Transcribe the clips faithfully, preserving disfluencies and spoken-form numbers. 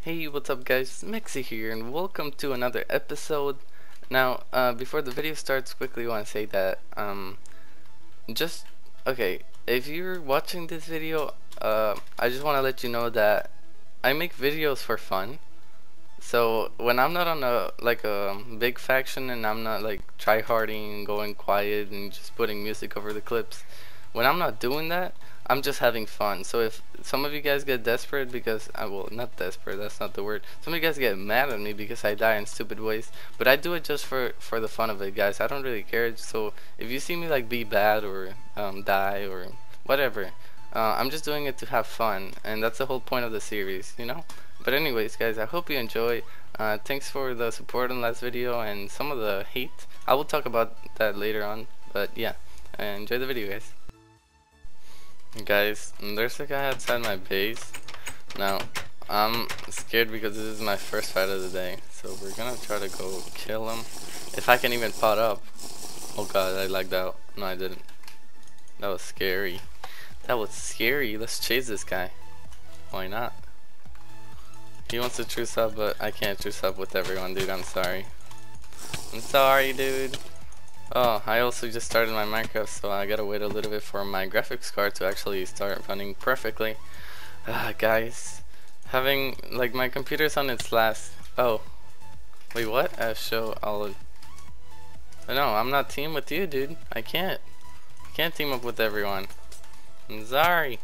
Hey, what's up guys? Mexi here and welcome to another episode. Now, uh, before the video starts, quickly want to say that, um, just, okay, if you're watching this video, uh, I just want to let you know that I make videos for fun. So, when I'm not on a, like a big faction and I'm not like tryharding and going quiet and just putting music over the clips, when I'm not doing that, I'm just having fun. So if some of you guys get desperate because I well not desperate, that's not the word. Some of you guys get mad at me because I die in stupid ways, but I do it just for for the fun of it, guys. I don't really care. So if you see me like be bad or um, die or whatever, uh, I'm just doing it to have fun, and that's the whole point of the series, you know. But anyways, guys, I hope you enjoy. Uh, thanks for the support in last video and some of the hate. I will talk about that later on, but yeah, enjoy the video, guys. Guys, there's a guy outside my base. Now, I'm scared because this is my first fight of the day. So we're gonna try to go kill him. If I can even pot up. Oh god, I lagged out. No, I didn't. That was scary. That was scary. Let's chase this guy. Why not? He wants to truce up, but I can't truce up with everyone, dude. I'm sorry. I'm sorry, dude. Oh, I also just started my Minecraft, so I gotta wait a little bit for my graphics card to actually start running perfectly. Ah, guys, having like my computer's on its last. Oh, wait, what? Uh, show all of. No, I'm not teaming with you, dude. I can't. I can't team up with everyone. I'm sorry.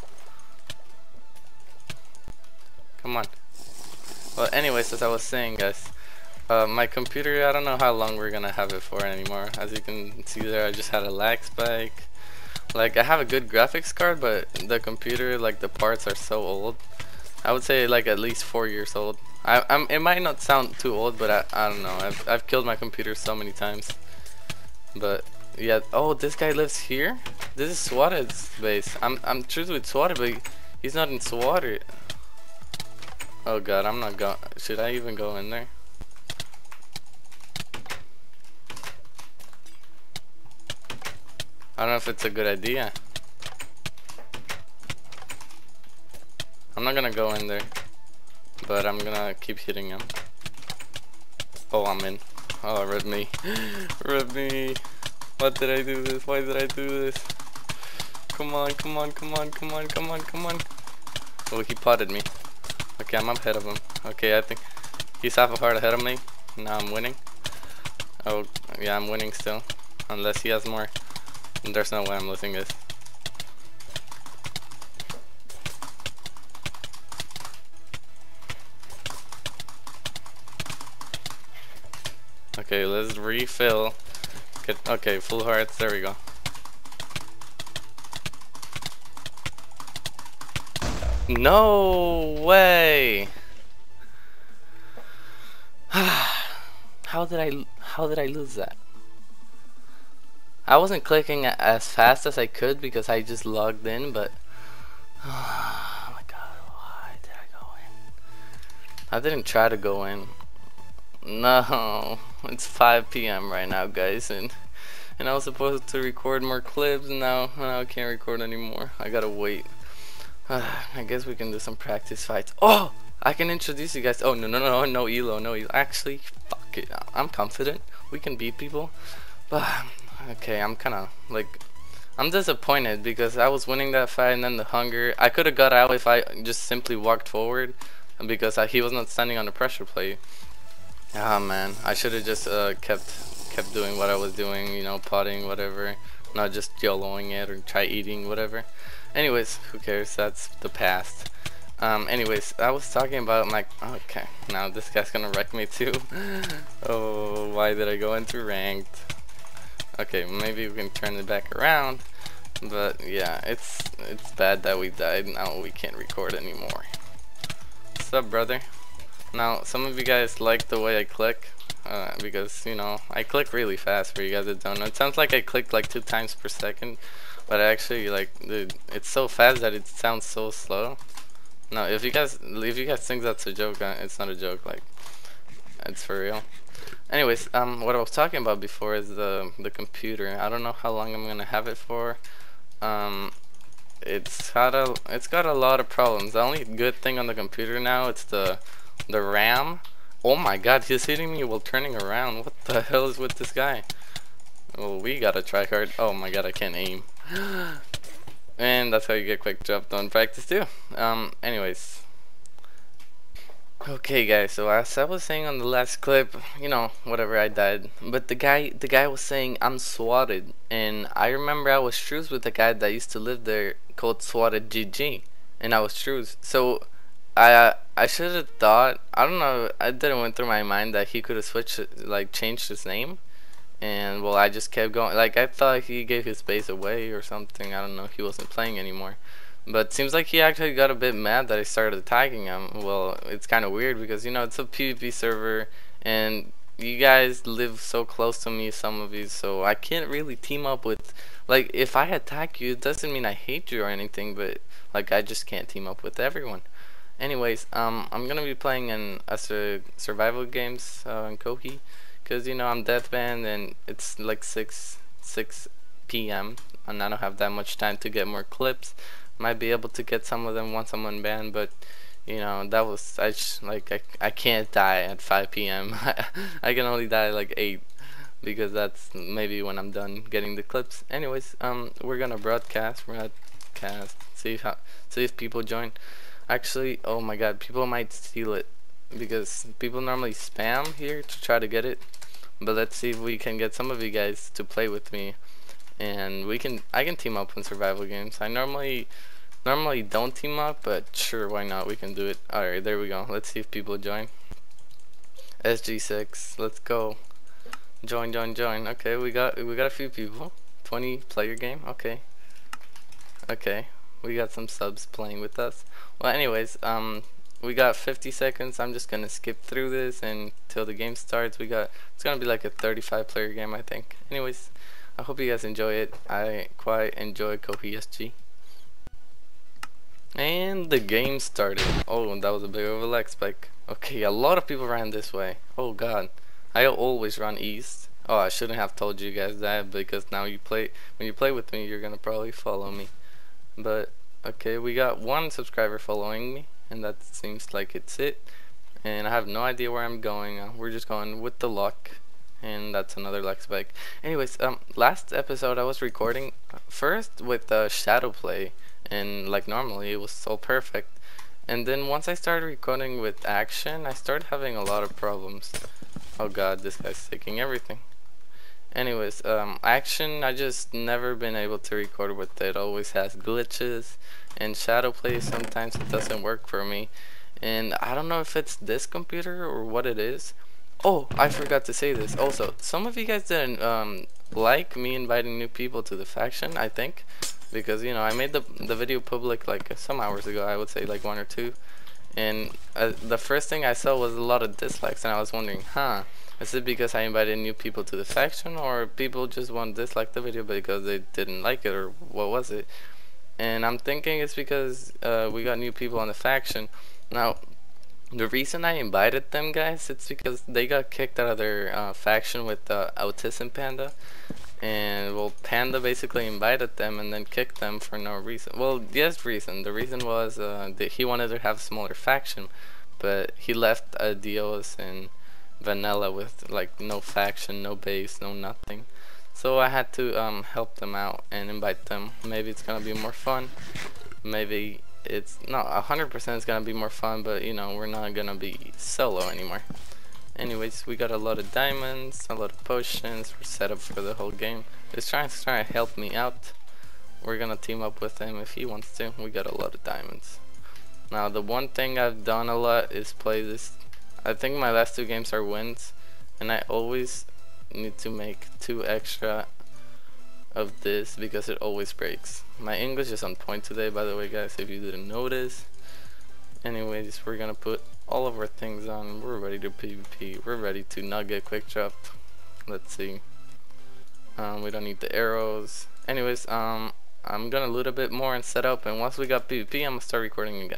Come on. Well, anyways, as I was saying, guys. Uh, my computer, I don't know how long we're gonna have it for anymore. As you can see there, I just had a lag spike. Like, I have a good graphics card, but the computer, like the parts are so old. I would say like at least four years old. I, I'm. It might not sound too old, but I, I don't know. I've I've killed my computer so many times. But yeah. Oh, this guy lives here. This is Swated's base. I'm I'm truth with Swatted, but he's not in Swatted. Oh god, I'm not going. Should I even go in there? I don't know if it's a good idea. I'm not gonna go in there, but I'm gonna keep hitting him. Oh, I'm in. Oh, rip me. Rip me. What did I do this? Why did I do this? Come on, come on, come on, come on, come on, come on. Oh, he potted me. Okay, I'm up ahead of him. Okay, I think he's half a heart ahead of me. Now I'm winning. Oh, yeah, I'm winning still. Unless he has more. There's no way I'm losing this. Okay, let's refill. Get, okay, full hearts. There we go. No way! How did I? How did I lose that? I wasn't clicking as fast as I could because I just logged in, but oh my god, why did I go in? I didn't try to go in. No, it's five P M right now, guys, and and I was supposed to record more clips. Now, now I can't record anymore. I gotta wait. Uh, I guess we can do some practice fights. Oh, I can introduce you guys. Oh no no no no elo no elo. Actually, fuck it. I'm confident we can beat people, but. Okay, I'm kind of like, I'm disappointed because I was winning that fight and then the hunger. I could have got out if I just simply walked forward because I, he was not standing on the pressure plate. Ah man, I should have just uh, kept kept doing what I was doing, you know, potting, whatever. Not just YOLOing it or try eating, whatever. Anyways, who cares? That's the past. Um, anyways, I was talking about my. Okay, now this guy's gonna wreck me too. Oh, why did I go into ranked? Okay, maybe we can turn it back around, but yeah, it's it's bad that we died. Now we can't record anymore. What's up, brother? Now, some of you guys like the way I click, uh, because, you know, I click really fast for you guys that don't know. It sounds like I click like two times per second, but actually, like, dude, it's so fast that it sounds so slow. No, if you guys, if you guys think that's a joke, uh, it's not a joke, like, it's for real. Anyways, um, what I was talking about before is the the computer. I don't know how long I'm gonna have it for. Um, it's got a it's got a lot of problems. The only good thing on the computer now, it's the the RAM. Oh my god, he's hitting me while turning around. What the hell is with this guy? Oh, we gotta try hard. Oh my god, I can't aim. And that's how you get quick drop on practice too. Um, anyways. Okay guys, so as I was saying on the last clip, you know, whatever, I died. But the guy the guy was saying I'm swatted, and I remember I was trues with a guy that used to live there called Swatted G G, and I was trues. So I I should have thought, I don't know, I didn't went through my mind that he could have switched it, like changed his name. And well, I just kept going. Like, I thought he gave his base away or something. I don't know, he wasn't playing anymore. But seems like he actually got a bit mad that I started attacking him. Well, it's kind of weird because, you know, it's a PvP server and you guys live so close to me, some of you, so I can't really team up with, like, if I attack you, it doesn't mean I hate you or anything, but like, I just can't team up with everyone. Anyways, um, I'm gonna be playing in a sur survival games uh, in Kohi, cause you know I'm deathband and it's like six six p m and I don't have that much time to get more clips. Might be able to get some of them once I'm unbanned, but you know that was I just, like I I can't die at five p m I can only die like eight because that's maybe when I'm done getting the clips. Anyways, um, we're gonna broadcast, broadcast, see if how see if people join. Actually, oh my god, people might steal it because people normally spam here to try to get it. But let's see if we can get some of you guys to play with me, and we can I can team up in survival games. I normally normally don't team up, but sure, why not? We can do it. Alright, there we go. Let's see if people join. S G six, let's go. Join, join, join. Okay, we got we got a few people. twenty player game. Okay. Okay. We got some subs playing with us. Well, anyways, um we got fifty seconds. I'm just gonna skip through this until the game starts. We got it's gonna be like a thirty-five player game, I think. Anyways, I hope you guys enjoy it. I quite enjoy Kohi S G. And the game started. Oh, that was a big of a leg spike. Okay, a lot of people ran this way. Oh god, I always run east. Oh, I shouldn't have told you guys that because now you play when you play with me, you're gonna probably follow me. But okay, we got one subscriber following me, and that seems like it's it. And I have no idea where I'm going. Uh, we're just going with the luck, and that's another leg spike. Anyways, um, last episode I was recording first with uh, shadow play, and like normally it was so perfect. And then once I started recording with action, I started having a lot of problems. Oh god, this guy's taking everything. Anyways, um, action, I just never been able to record with it. It always has glitches, and shadow play sometimes it doesn't work for me. And I don't know if it's this computer or what it is. Oh, I forgot to say this. Also, some of you guys didn't um, like me inviting new people to the faction, I think, because you know I made the the video public like some hours ago. I would say like one or two, and uh, the first thing I saw was a lot of dislikes, and I was wondering, huh? Is it because I invited new people to the faction, or people just want to dislike the video because they didn't like it, or what was it? And I'm thinking it's because uh, we got new people on the faction. Now, the reason I invited them, guys, it's because they got kicked out of their uh, faction with uh, Autism Panda. And, well, Panda basically invited them and then kicked them for no reason. Well, yes, reason. The reason was uh, that he wanted to have a smaller faction, but he left uh, Dios and Vanilla with like no faction, no base, no nothing. So I had to um, help them out and invite them. Maybe it's gonna be more fun. Maybe it's not a hundred percent. It's gonna be more fun, but you know we're not gonna be solo anymore. Anyways, we got a lot of diamonds, a lot of potions. We're set up for the whole game. He's trying to try to help me out. We're gonna team up with him if he wants to. We got a lot of diamonds. Now the one thing I've done a lot is play this. I think my last two games are wins, and I always need to make two extra of this because it always breaks. My English is on point today, by the way, guys, if you didn't notice. Anyways, we're gonna put all of our things on. We're ready to PvP. We're ready to not get quick dropped. Let's see. Um, we don't need the arrows. Anyways, um, I'm gonna loot a bit more and set up, and once we got PvP, I'm gonna start recording again.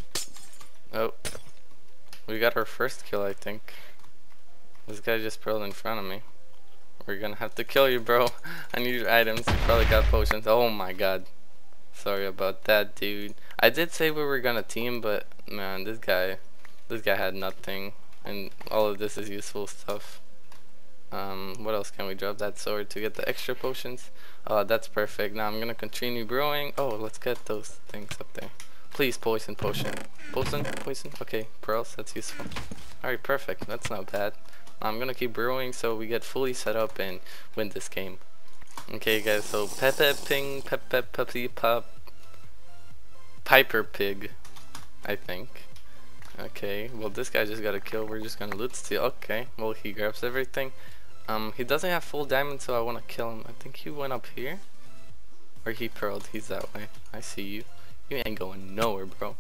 Oh. We got our first kill, I think. This guy just pearled in front of me. We're gonna have to kill you, bro. I need your items. You probably got potions. Oh my god. Sorry about that, dude. I did say we were gonna team, but man, this guy, this guy had nothing, and all of this is useful stuff. Um, what else can we drop? That sword to get the extra potions. Oh, that's perfect. Now I'm gonna continue brewing. Oh, let's get those things up there. Please, poison potion. Poison, poison. Okay, pearls. That's useful. All right, perfect. That's not bad. I'm gonna keep brewing so we get fully set up and win this game. Okay, guys. So Pepe Ping, Pepe Puppy Pop, Piper Pig, I think. Okay. Well, this guy just got a kill. We're just gonna loot steal. Okay. Well, he grabs everything. Um, he doesn't have full diamond, so I want to kill him. I think he went up here, or he pearled. He's that way. I see you. You ain't going nowhere, bro.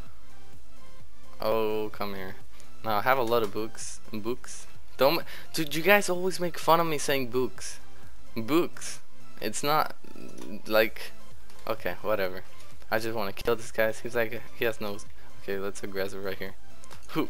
Oh, come here. Now I have a lot of books. Books. Don't, dude. You guys always make fun of me saying books. Books. It's not like. Okay, whatever. I just want to kill this guy. Seems like he has no. Okay, let's aggressive right here. Who?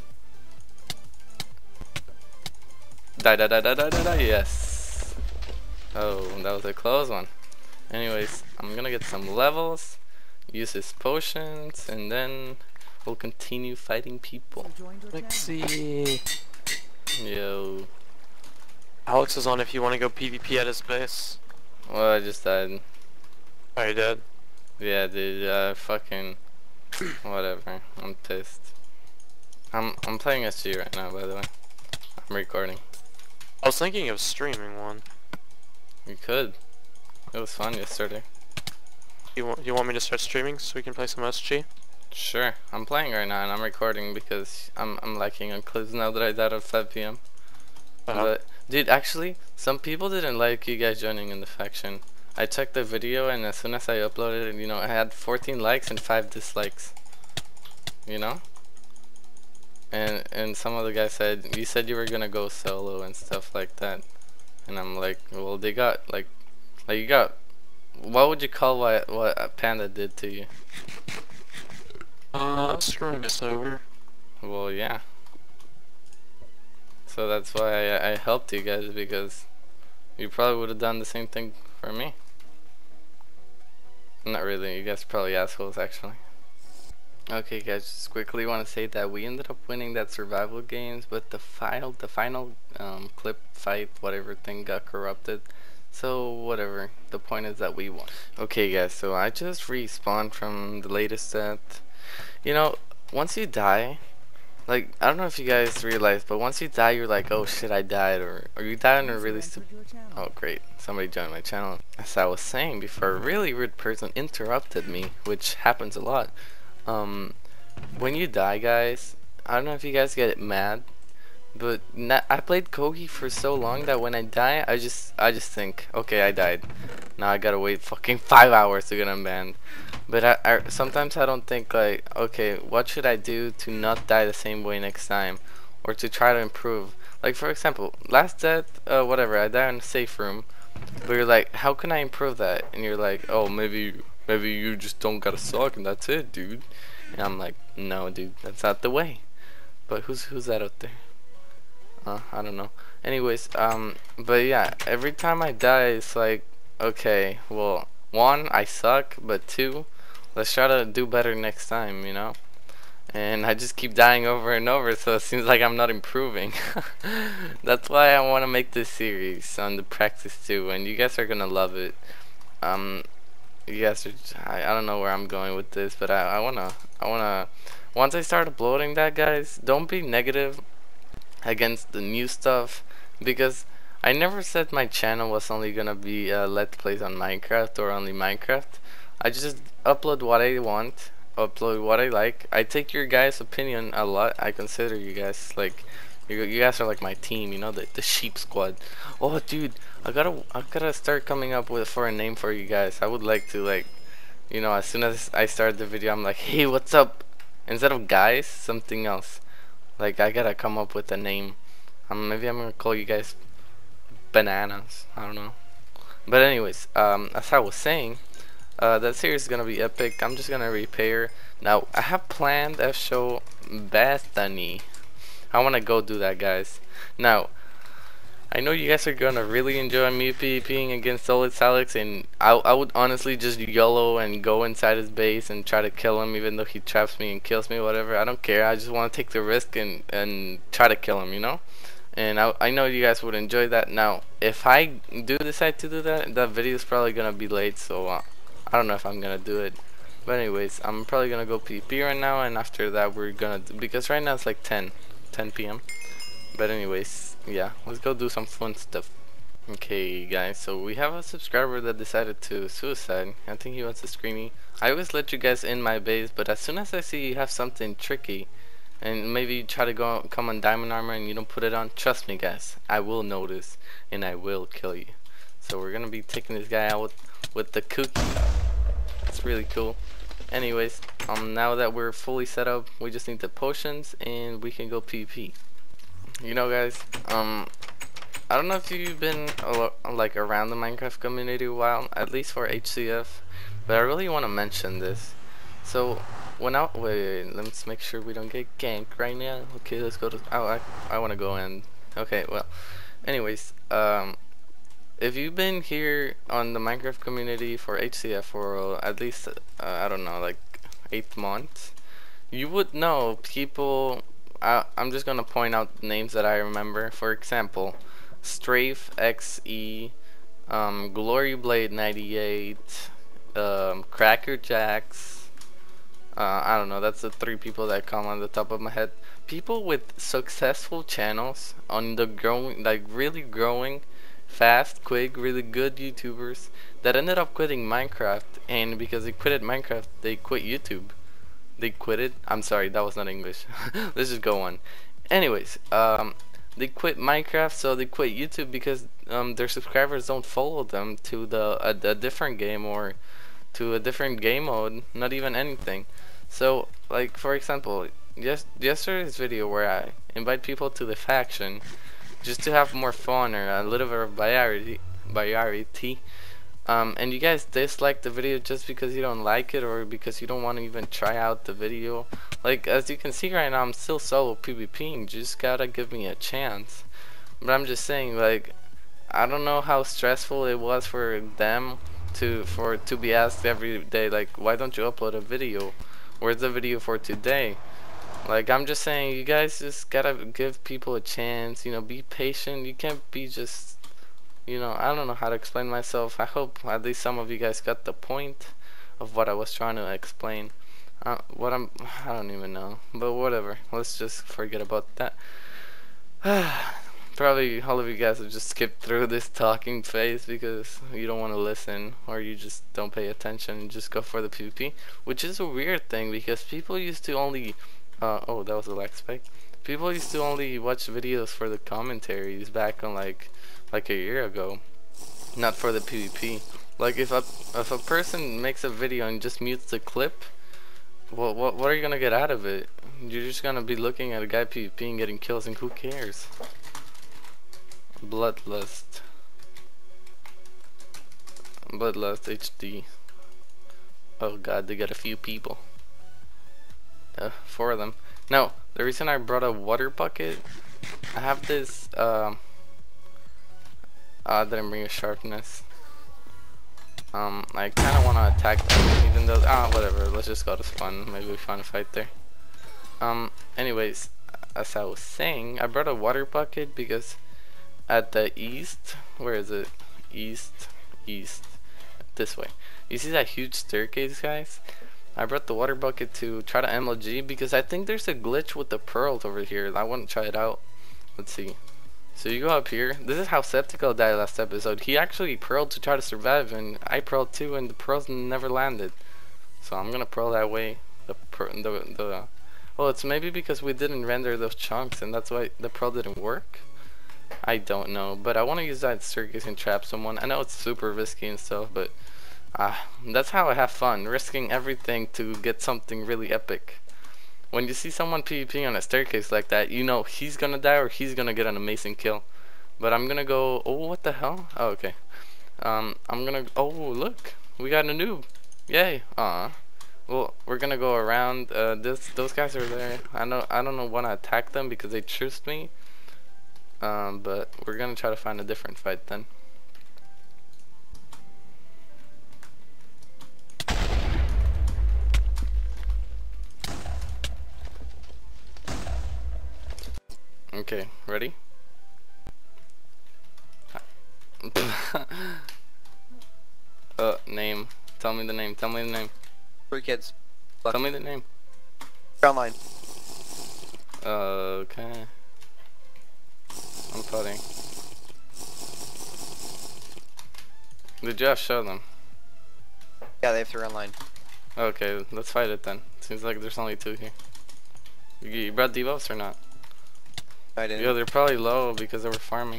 Die, die, die, die, die, die, die. Yes. Oh, that was a close one. Anyways, I'm gonna get some levels, use his potions, and then we'll continue fighting people. Let's see. Yo. Alex is on if you want to go PvP at his base. Well, I just died. Oh, you did? Yeah, dude. Uh, fucking. Whatever. I'm pissed. I'm I'm playing S G right now, by the way. I'm recording. I was thinking of streaming one. You could. It was fun yesterday. You want you want me to start streaming so we can play some S G? Sure. I'm playing right now and I'm recording because I'm I'm lacking on clips now that I died at five P M Uh-huh. But dude, actually, some people didn't like you guys joining in the faction. I checked the video and as soon as I uploaded it, you know, I had fourteen likes and five dislikes. You know? And and some of the guys said, you said you were gonna go solo and stuff like that. And I'm like, well, they got like, like you got, what would you call what what Panda did to you? Uh, screwing us over. Well, yeah. So that's why I, I helped you guys, because you probably would have done the same thing for me. Not really, you guys are probably assholes actually. Okay guys, just quickly want to say that we ended up winning that survival games, but the final the final um, clip fight whatever thing got corrupted, so whatever, the point is that we won. Okay guys, so I just respawned from the latest set. You know, once you die, like, I don't know if you guys realize, but once you die you're like, oh shit, I died, or, or you died in a really stupid. Oh great, somebody joined my channel. As I was saying before, a really rude person interrupted me, which happens a lot. Um, when you die, guys, I don't know if you guys get mad, but not, I played Kogi for so long that when I die, I just I just think, okay, I died. Now I gotta wait fucking five hours to get unbanned. But I, I sometimes I don't think like, okay, what should I do to not die the same way next time, or to try to improve? Like for example, last death, uh, whatever, I died in a safe room, but you're like, how can I improve that? And you're like, oh, maybe. Maybe you just don't gotta suck and that's it, dude. And I'm like, no, dude, that's not the way. But who's who's that out there? Uh, I don't know. Anyways, um, but yeah, every time I die, it's like, okay, well, one, I suck, but two, let's try to do better next time, you know? And I just keep dying over and over, so it seems like I'm not improving. That's why I want to make this series on the practice too, and you guys are gonna love it. Um, You guys are, I, I don't know where I'm going with this, but I, I wanna, I wanna, once I start uploading that, guys, don't be negative against the new stuff, because I never said my channel was only gonna be uh, Let's Plays on Minecraft or only Minecraft. I just upload what I want, upload what I like. I take your guys' opinion a lot. I consider you guys like, you, you guys are like my team, you know, the, the sheep squad. Oh dude, I gotta I gotta start coming up with for a name for you guys. I would like to, like, you know, as soon as I start the video I'm like, hey, what's up? Instead of guys, something else. Like, I gotta come up with a name. Um, maybe I'm gonna call you guys bananas. I don't know. But anyways, um, as I was saying, uh, that series is gonna be epic. I'm just gonna repair. Now I have planned a show Bethany. I wanna go do that, guys. Now, I know you guys are gonna really enjoy me PvPing against Solid Alex, and I, I would honestly just YOLO and go inside his base and try to kill him, even though he traps me and kills me, whatever. I don't care. I just want to take the risk and, and try to kill him, you know? And I, I know you guys would enjoy that. Now, if I do decide to do that, that video is probably gonna be late, so uh, I don't know if I'm gonna do it. But anyways, I'm probably gonna go PvP right now, and after that we're gonna do, because right now it's like ten p m But anyways, yeah, let's go do some fun stuff. Okay guys, so we have a subscriber that decided to suicide. I think he wants to scream me. I always let you guys in my base, but as soon as I see you have something tricky, and maybe you try to go come on diamond armor and you don't put it on, trust me guys, I will notice and I will kill you. So we're gonna be taking this guy out with, with the cookie. It's really cool. Anyways, um now that we're fully set up, we just need the potions and we can go PvP. You know guys, um I don't know if you've been uh, like around the Minecraft community a while, at least for H C F, but I really want to mention this. So when I wait, wait, let's make sure we don't get ganked right now. Okay, let's go to. Oh, I I want to go in. Okay, well, anyways, um, if you've been here on the Minecraft community for H C F for uh, at least uh, I don't know, like eight months, you would know people. I, I'm just gonna point out names that I remember. For example, Strafe X E, um, Glory Blade ninety-eight, um, Cracker Jacks. Uh, I don't know. That's the three people that come on the top of my head. People with successful channels on the growing, like really growing, fast, quick, really good YouTubers that ended up quitting Minecraft, and because they quitted Minecraft, they quit YouTube. They quit it. I'm sorry, that was not English. Let's just go on. Anyways, um, they quit Minecraft, so they quit YouTube because um, their subscribers don't follow them to the a, a different game or to a different game mode. Not even anything. So, like for example, yes, yesterday's video where I invite people to the faction just to have more fun or a little bit of variety, variety. Um, and you guys dislike the video just because you don't like it or because you don't want to even try out the video. Like as you can see right now, I'm still solo PvPing. Just gotta give me a chance. But I'm just saying, like, I don't know how stressful it was for them to for to be asked every day, like, why don't you upload a video? Where's the video for today? Like, I'm just saying, you guys just gotta give people a chance. You know, be patient. You can't be just. You know, I don't know how to explain myself. I hope at least some of you guys got the point of what I was trying to explain. Uh, what I'm, I don't even know, but whatever. Let's just forget about that. Probably all of you guys will just skip through this talking phase because you don't want to listen or you just don't pay attention and just go for the PvP, which is a weird thing because people used to only, uh, oh, that was a lag spike. People used to only watch videos for the commentaries back on like like a year ago, not for the PvP. Like if a if a person makes a video and just mutes the clip, what what what are you gonna get out of it? You're just gonna be looking at a guy PvP and getting kills, and who cares? Bloodlust, Bloodlust H D. Oh god, they got a few people. Uh, four of them. Now, the reason I brought a water bucket, I have this. Um, I didn't bring a sharpness. Um, I kind of want to attack them, even though ah whatever. Let's just go to spawn. Maybe we find a fight there. Um. Anyways, as I was saying, I brought a water bucket because at the east, where is it? East, east, this way. You see that huge staircase, guys? I brought the water bucket to try to M L G because I think there's a glitch with the pearls over here. I want to try it out. Let's see. So you go up here. This is how Septical died last episode. He actually pearled to try to survive, and I pearled too, and the pearls never landed. So I'm gonna pearl that way. The per the the. Well, it's maybe because we didn't render those chunks, and that's why the pearl didn't work. I don't know, but I want to use that circus and trap someone. I know it's super risky and stuff, but. Ah, uh, that's how I have fun, risking everything to get something really epic. When you see someone PvPing on a staircase like that, you know he's gonna die or he's gonna get an amazing kill. But I'm gonna go. Oh, what the hell? Oh, okay. Um, I'm gonna. Oh, look, we got a noob. Yay! Ah. Well, we're gonna go around. Uh, this those guys are there. I know. I don't know want to attack them because they trust me. Um, but we're gonna try to find a different fight then. Okay, ready? uh, name. Tell me the name. Tell me the name. Three kids. Tell me the name. Online. Uh, okay. I'm putting. Did you have show them? Yeah, they have three online. Okay, let's fight it then. Seems like there's only two here. You, you brought debuffs or not? I didn't. Yeah, they're probably low because they were farming.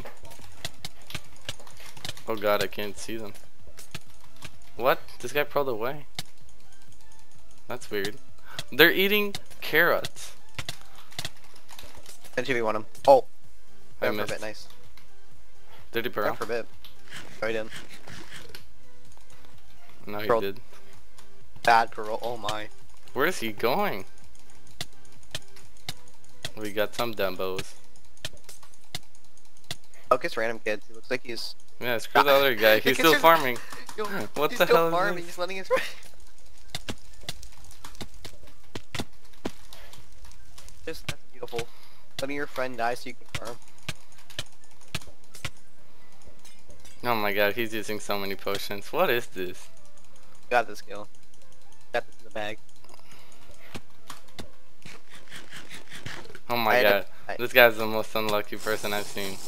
Oh god, I can't see them. What? This guy pulled away. That's weird. They're eating carrots. And two v one him. Oh. I Down for a missed. bit, nice. Did he Down burrow? for a bit. No, he didn't. No, he Pearl. did. Bad parole. Oh my. Where is he going? We got some Dumbos. Focus random kids. He looks like he's. Yeah, screw the other guy. He's still just- farming. Yo, What he's the still hell is farming. this? He's letting his. Just that's beautiful. Letting your friend die so you can farm. Oh my god, he's using so many potions. What is this? Got this skill. Got this in the bag. Oh I my had god. to- I- This guy's the most unlucky person I've seen.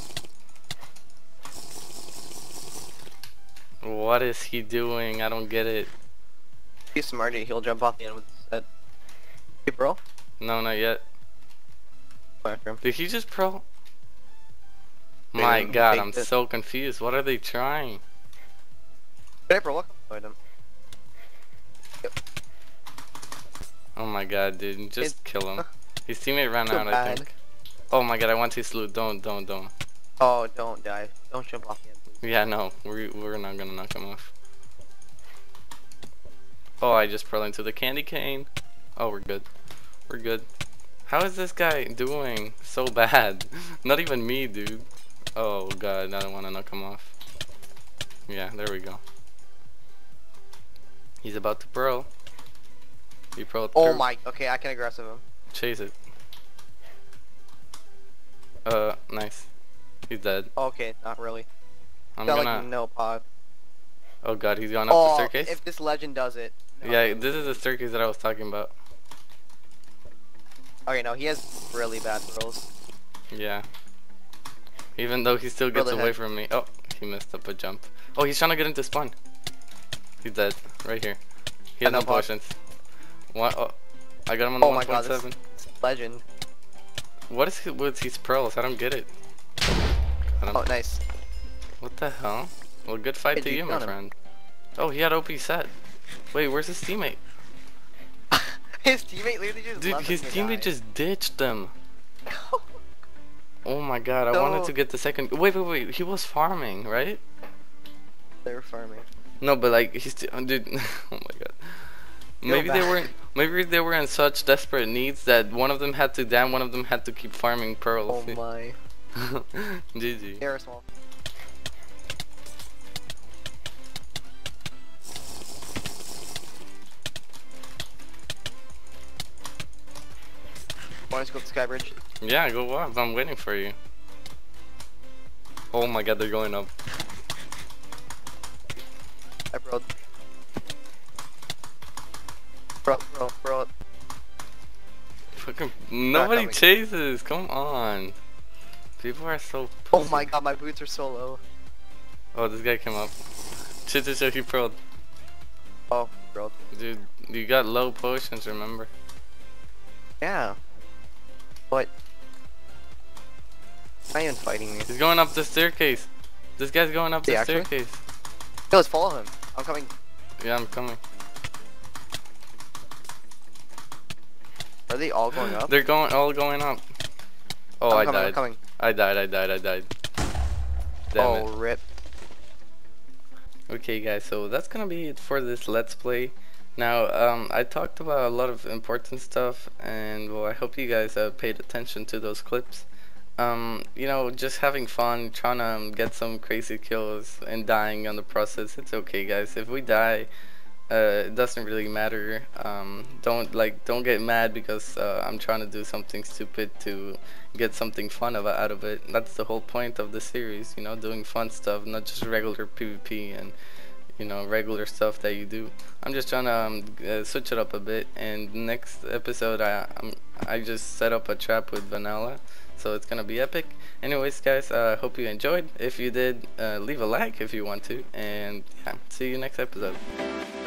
What is he doing? I don't get it. He's smarty. He'll jump off the end with his set. Hey, bro. No, not yet. Go after him. Did he just pro? They My didn't god, take I'm it. so confused. What are they trying? Hey, bro. Welcome. Avoid him. Oh my god, dude. Just It- kill him. His teammate ran So out, I bad. think. Oh my god, I want to salute. Don't, don't, don't. Oh, don't die. Don't jump off the end, please. Yeah, no. We're, we're not gonna knock him off. Oh, I just pearled into the candy cane. Oh, we're good. We're good. How is this guy doing so bad? Not even me, dude. Oh god, I don't want to knock him off. Yeah, there we go. He's about to pearl. He pearled Oh through. my. Okay, I can aggressive him. Chase it. Uh, nice. He's dead. Okay, not really. I'm Got gonna. like no pod. Oh god, he's going up Oh, the staircase. if this legend does it. No. Yeah, this is the staircase that I was talking about. Okay, no, he has really bad rolls. Yeah. Even though he still gets Brother away head. from me. Oh, he messed up a jump. Oh, he's trying to get into spawn. He's dead. Right here. He has I know no pod. potions. One, oh, I got him on the Oh my one god, point this, seven. this legend. What is he with his pearls? I don't get it. I don't, Oh, nice. What the hell? Well, good fight Hey, to dude, you, my got him. friend. Oh, he had O P set. Wait, where's his teammate? His teammate literally just Dude, left his him to teammate die. just ditched them. Oh my god, I wanted No. to get the second. Wait, wait, wait. He was farming, right? They were farming. No, but like he's st dude. Oh my god. Feel Maybe they bad. were maybe they were in such desperate needs that one of them had to down, one of them had to keep farming pearls. Oh my. G G. They're small. Want to go up the sky bridge? Yeah, go up. I'm waiting for you. Oh my god, they're going up. I broke. Bro, bro, bro. Fucking nobody coming. chases. Come on. People are so. Oh pussy. my god, my boots are so low. Oh, this guy came up. Shit, shit, shit. He pro'd. Oh, bro. Dude, you got low potions. Remember? Yeah. What? Not even fighting me. He's going up the staircase. This guy's going up Is he the actually? staircase. Yo, let's follow him. I'm coming. Yeah, I'm coming. Are they all going up? They're going all going up. Oh, I'm I coming, I'm died. coming. I died. I died. I died. Damn oh, it. rip. Okay, guys. So that's gonna be it for this Let's Play. Now, um, I talked about a lot of important stuff, and well, I hope you guys uh, paid attention to those clips. um, you know, just having fun, trying to um, get some crazy kills and dying on the process. It's okay, guys. If we die, uh, it doesn't really matter. Um, don't like, don't get mad because uh, I'm trying to do something stupid to get something fun of, out of it. That's the whole point of the series, you know, doing fun stuff, not just regular PvP and you know regular stuff that you do. I'm just trying to um, uh, switch it up a bit. And next episode, I I'm, I just set up a trap with Vanilla, so it's gonna be epic. Anyways, guys, I uh, hope you enjoyed. If you did, uh, leave a like if you want to, and yeah, see you next episode.